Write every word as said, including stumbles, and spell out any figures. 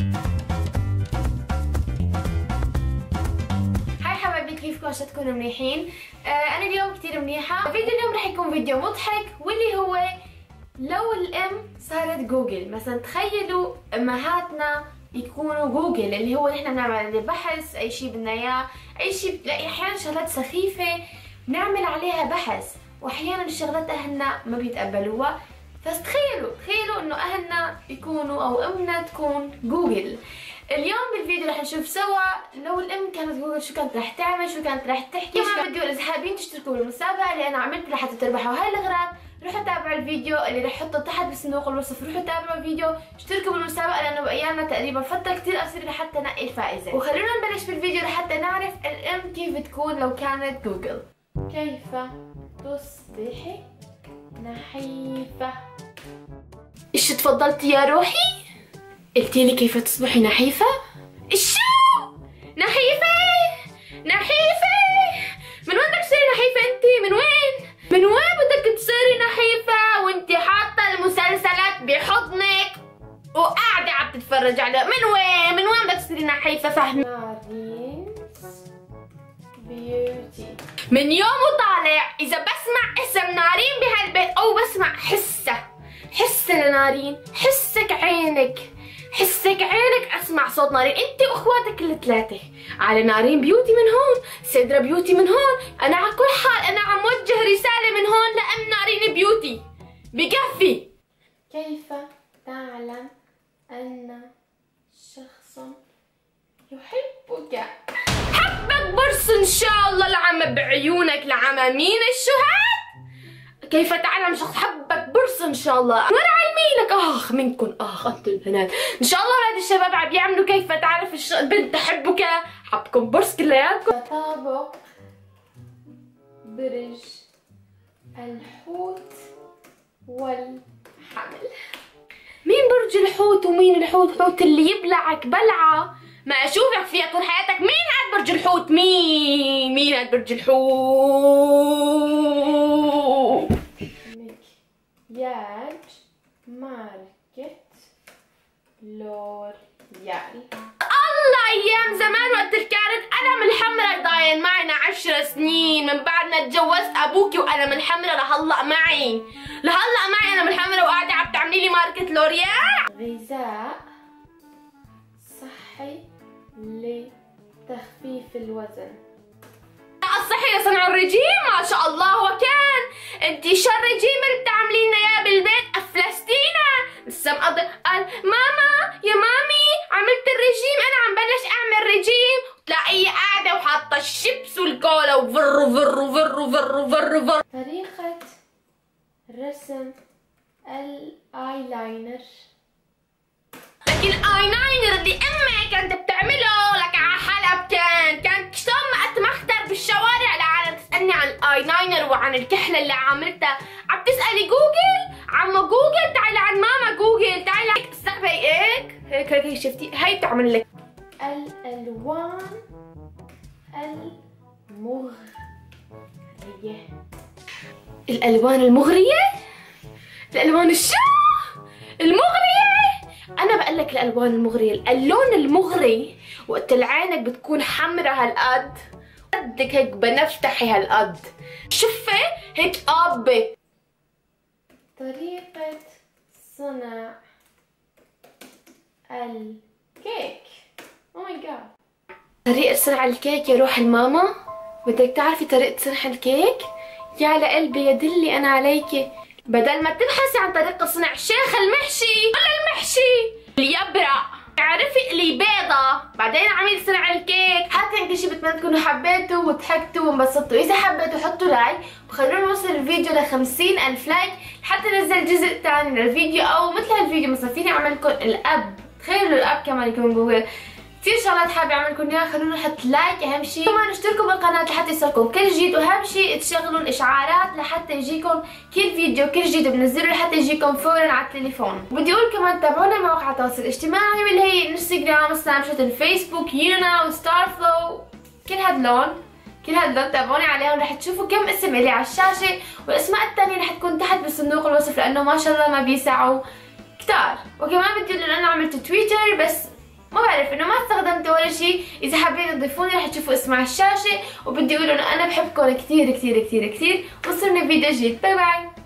هاي حبايبي، كيفكم؟ عشان تكونوا منيحين. آه انا اليوم كثير منيحه. فيديو اليوم رح يكون فيديو مضحك، واللي هو لو الام صارت جوجل. مثلا تخيلوا امهاتنا يكونوا جوجل، اللي هو نحن بنعمل عليه بحث، اي شيء بدنا اياه، اي شيء بتلاقي احيانا شغلات سخيفه بنعمل عليها بحث، واحيانا الشغلات اهلنا ما بيتقبلوها. فتخيلوا تخيلوا انه اهلنا يكونوا او امنا تكون جوجل. اليوم بالفيديو رح نشوف سوا لو الام كانت جوجل شو كانت رح تعمل، شو كانت رح تحكي. كمان بدي اقول اذا حابين تشتركوا بالمسابقه اللي انا عملتها لحتى تربحوا هاي الاغراض، روحوا تابعوا الفيديو اللي رح احطه تحت بصندوق الوصف. روحوا تابعوا الفيديو، اشتركوا بالمسابقه لانه بقيالنا تقريبا فتره كثير قصيره لحتى نقي الفائزه. وخلونا نبلش بالفيديو لحتى نعرف الام كيف بتكون لو كانت جوجل. كيف تصبحي نحيفه؟ ايش تفضلتي يا روحي؟ قلتي لي كيف تصبحي نحيفه؟ شو؟ نحيفه؟ نحيفه؟ من وين بدك تصيري نحيفه انت؟ من وين؟ من وين بدك تصيري نحيفه وانت حاطه المسلسلات بحضنك وقاعده عم تتفرج عليها؟ من وين؟ من وين بدك تصيري نحيفه؟ فهمي. نارينز بيوتي. من يوم وطالع اذا بسمع اسم نارين بهالبيت او بسمع حسه حسه لنارين، حسك عينك حسك عينك اسمع صوت نارين. انت واخواتك الثلاثه على نارين بيوتي من هون، سدرة بيوتي من هون. انا على كل حال انا عم وجه رساله من هون لام نارين بيوتي، بكفي. كيف تعلم ان شخص يحبك؟ حبك برص ان شاء الله العمى بعيونك العمامين الشهاد. كيف تعلم شخص حبك برص ان شاء الله؟ وانا علمي لك اخ منكم اخ انتم البنات ان شاء الله ولاد الشباب عم يعملوا كيف تعرف الش... البنت تحبك، حبكم برص كلياتكم. تطابق برج الحوت والحمل. مين برج الحوت ومين الحوت؟ حوت اللي يبلعك بلعه ما اشوفك فيها طول حياتك. مين هاد برج الحوت؟ مين مين هاد برج الحوت؟ مكياج ماركة لوريال. الله ايام زمان وقت كانت قلم الحمراء ضاين معنا عشر سنين من بعد ما تجوزت ابوكي، وقلم الحمراء لهلا معي لهلا معي قلم الحمراء، وقاعده عم تعملي لي ماركة لوريال. غذاء صحي لتخفيف الوزن. الصحي لصنع الرجيم ما شاء الله. وكان انتي شو الرجيم اللي بتعملي لنا اياه بالبيت؟ افلستينا لسه مقضي. قال ماما يا مامي عملت الرجيم، انا عم بلش اعمل رجيم. تلاقيه قاعده وحاطه الشيبس والكولا وفر فر فر فر فر فر. طريقه رسم الايلاينر. لكن الايلاينر اللي امي كانت بتعمله لك على حلب كان كان شلون ما اتمختر بالشوارع العالم تسالني عن الايلاينر وعن الكحله اللي عملتها. عم تسالي جوجل؟ عمو جوجل تعالي عند ماما جوجل، تعالي هيك استقبلي هيك هيك هيك شفتي هي بتعمل لك الالوان المغريه. الالوان المغريه؟ الالوان الشو؟ المغريه؟ انا بقول لك الالوان المغريه. اللون المغري وقت عينك بتكون حمرا هالقد، قدك هيك بنفتحي هالقد، شفه هيك قابه. طريقه صنع الكيك. او ماي جاد. طريقه صنع الكيك يا روح الماما؟ بدك تعرفي طريقه صنع الكيك؟ يا لقلبي يا دلي انا عليكي. بدل ما تبحثي عن طريقة صنع شيخ المحشي ولا المحشي اللي يبرق، اعرفي اللي بيضة بعدين عميل صنع الكيك. هذا كل شيء بتمنى تكونوا حبيتوا وضحكتوا وانبسطتوا. اذا حبيتوا حطوا لايك وخلونا نوصل الفيديو ل خمسين ألف لايك لحتى ننزل جزء ثاني للفيديو، او مثل هالفيديو مثلا فيني اعمل لكم الاب. تخيلوا الاب كمان يكون جوجل. كثير شغلات حابه اعمل لكم اياها. خلونا نحط لايك اهم شيء، كمان اشتركوا بالقناه لحتى يصلكم كل جديد، واهم شيء تشغلوا الاشعارات لحتى يجيكم كل فيديو كل جديد بنزله لحتى يجيكم فورا على التليفون. بدي اقول كمان تابعونا مواقع التواصل الاجتماعي واللي هي انستغرام، سناب شات، الفيسبوك، يونا وستار فلو، كل هاد لون كل هاد اللون تابعوني عليهم. رح تشوفوا كم اسم الي على الشاشه، والاسماء الثانيه رح تكون تحت بصندوق الوصف لانه ما شاء الله ما بيسعوا كتار. وكمان بدي اقول انه انا عملت تويتر بس ما بعرف انه ما استخدمته ولا شيء. اذا حابين تضيفوني رح تشوفوا اسمه على الشاشه، وبدي اقول انه انا بحبكم كثير كثير كثير كثير، وصلنا فيديو جديد. باي باي.